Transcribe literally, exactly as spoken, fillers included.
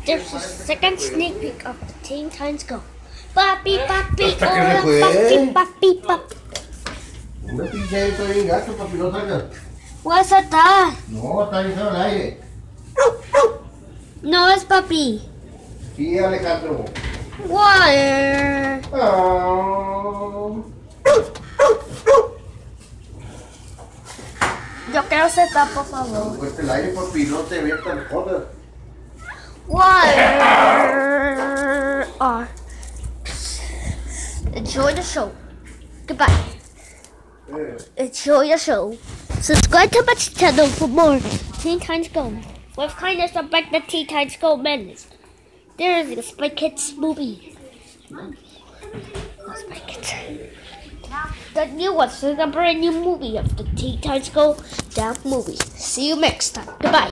There's a second sneak peek of the Teen Titans Go. Papi, papi, hola, papi, papi, papi. No pinche esto ahí, gato, papi, no salgas. What's that? No, está ahí al aire. No, es papi. Sí, Alejandro. Water. Oh. Yo quiero setar, por favor. Pues el aire, papi, no te veas tan jodas. Water. Oh. Enjoy the show. Goodbye. Eh. Enjoy the show. Subscribe to my channel for more Teen Titans Go. With kindness of back the Teen Titans Go Menace. There is a Spy Kids movie. No, Spy Kids. The new one, so it's a brand new movie of the Teen Titans Go down movie. See you next time. Goodbye.